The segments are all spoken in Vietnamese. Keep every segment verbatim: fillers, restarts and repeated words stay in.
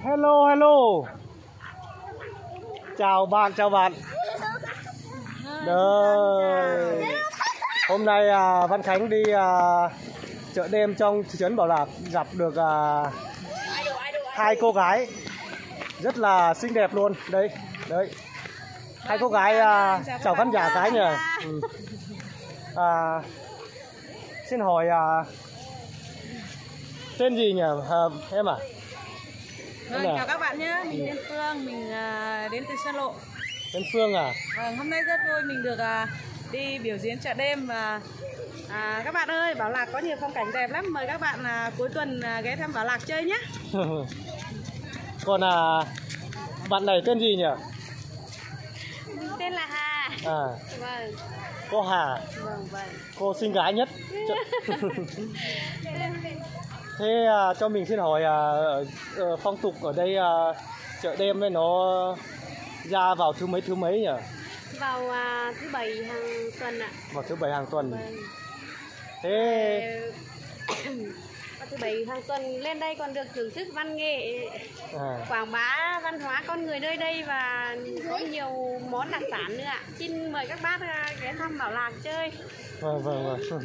Hello, hello. Chào bạn, chào bạn. Đời. Hôm nay à, Văn Khánh đi à, chợ đêm trong thị trấn Bảo Lạc, gặp được à, hai cô gái rất là xinh đẹp luôn. Đây, đấy. Hai cô gái à, chào khán giả cái nhỉ. Ừ. À, xin hỏi à, tên gì nhỉ à, em à? Vâng, chào các bạn nhé, mình tên Phương, mình uh, đến từ Xuân Lộ. Tên Phương à? Vâng, hôm nay rất vui mình được uh, đi biểu diễn chợ đêm và uh, các bạn ơi, Bảo Lạc có nhiều phong cảnh đẹp lắm, mời các bạn uh, cuối tuần uh, ghé thăm Bảo Lạc chơi nhé. Còn à, bạn này tên gì nhỉ? Mình tên là Hà. À. Vâng. Cô Hà. Vâng, vâng. Cô xinh gái nhất. Thế à, cho mình xin hỏi à, phong tục ở đây à, chợ đêm ấy nó ra vào thứ mấy thứ mấy nhỉ? Vào à, thứ bảy hàng tuần ạ. Vào thứ bảy hàng tuần. Vâng. Thế vào thứ bảy hàng tuần lên đây còn được thưởng thức văn nghệ, à. quảng bá văn hóa con người nơi đây và có nhiều món đặc sản nữa ạ. Xin mời các bác ghé thăm Bảo Lạc chơi. Vâng vâng vâng.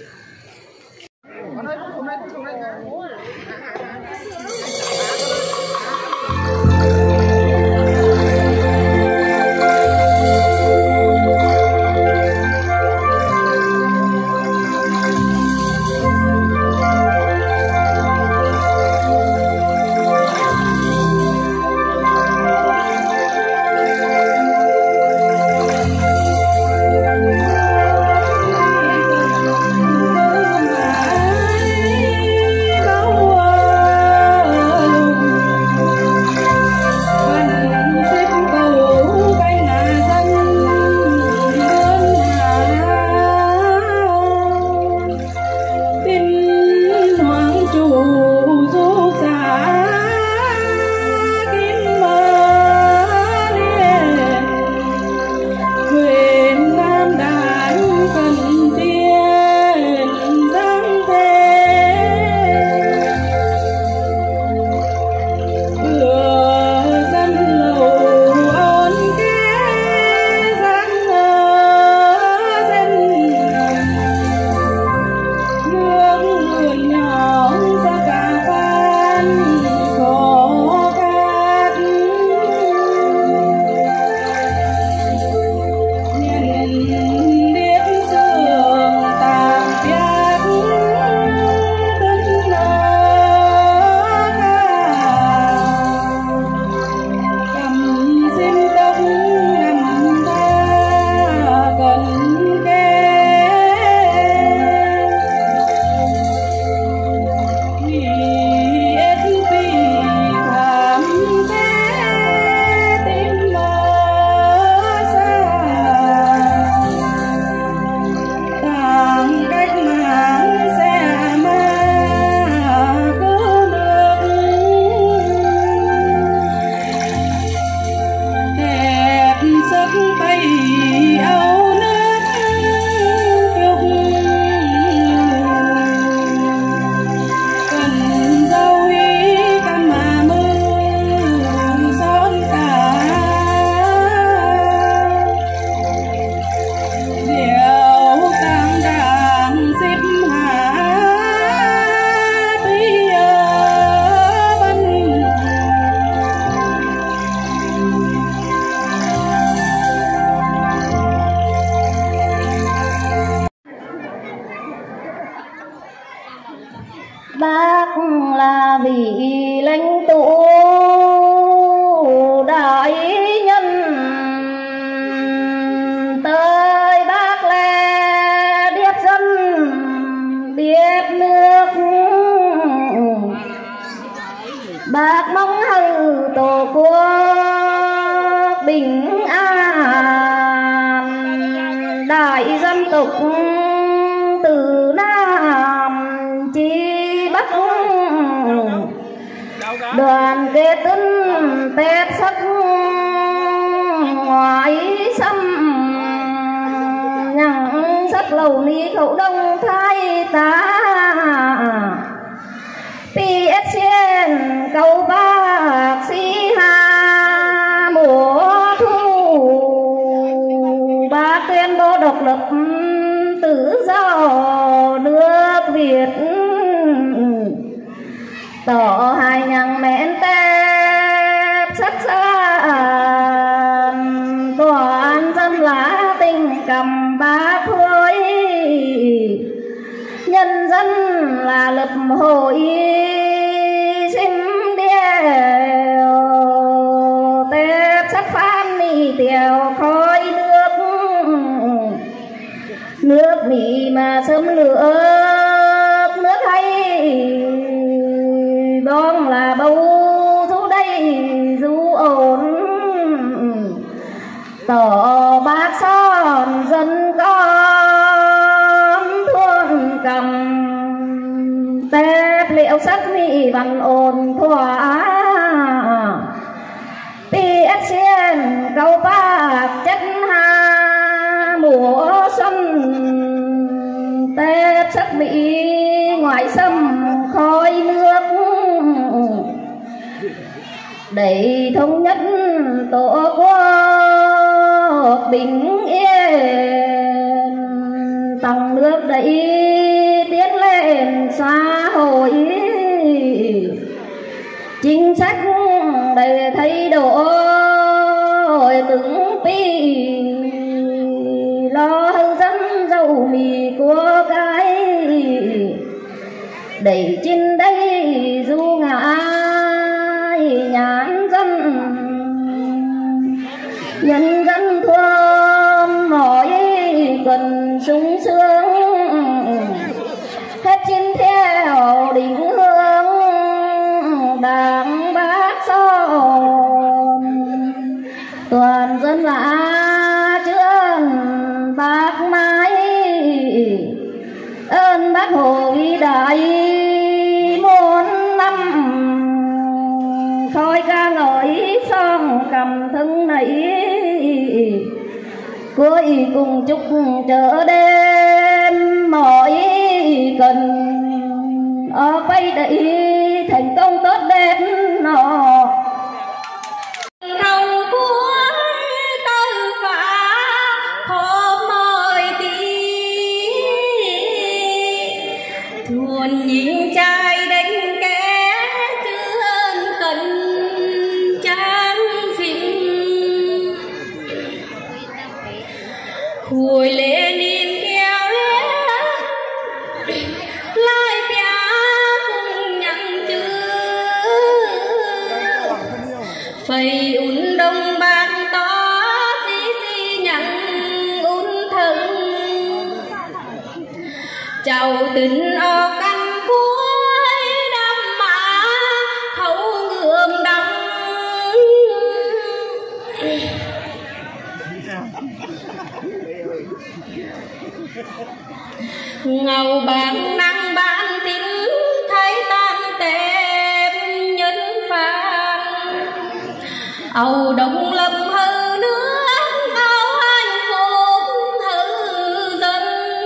Bác là vị lãnh tụ đại nhân, tới bác là biết dân biết nước. Bác mong hằng tổ quốc bình an, đại dân tộc từ Nam chi Bắc đoàn kết tân tết sắc ngoại xâm nhằng sắc lầu ni khẩu đông thái ta pi ét xê cầu bác sĩ hẹn tép sắc xa toàn dân lá tình cầm bá khối nhân dân là lập hội xin điều tép sắc phan ni tiều khói nước nước mì mà sớm lửa nước hay bom là bầu rú đây rú ổn tỏ bác son dân con thương cầm tép liệu sắc mỹ văn ổn thỏa pi ét xiên câu bạc chất hà mùa xuân tép sắc mỹ ngoại xâm khói nước để thống nhất tổ quốc bình yên tăng nước đẩy tiến lên xã hội chính sách để thay đổi từng pi lo hướng dẫn dầu mì của cái đẩy trên đây du ngại nhãn dân nhân dân thương mọi cần sung sướng hết trên theo định hướng đảng bác son toàn dân là chươn bác mãi ơn bác Hồ vĩ đại muôn năm khói ca ngợi son cầm thân nảy cuối cùng chúc chợ đêm mọi cần ở bay đẩy thành công tốt đẹp nọ thâu cuối tư phá khổ mời tí thuần nhìn trai đánh kẻ trương cần trang phim khui lê nín kéo lê lai bia cùng nhặng chữ phây un đông bạc to xí xí nhặng un thân chào tình o căn cuối đâm mã thấu ngườm đâm ngầu bạc năng ban tính thấy tan tẹp nhân phàn âu đông lâm hư nước âu hạnh phúc hư dân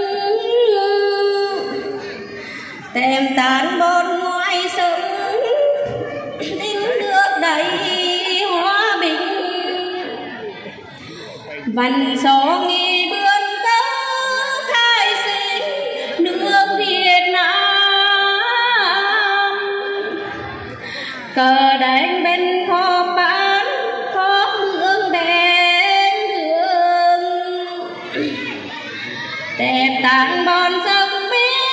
tem tán bon ngoại sớm tính nước đầy hòa bình văn số nghi bươn cớ khai sinh nước Việt Nam cờ đánh bên kho bán kho hương đèn hương đẹp tàn bon sông biên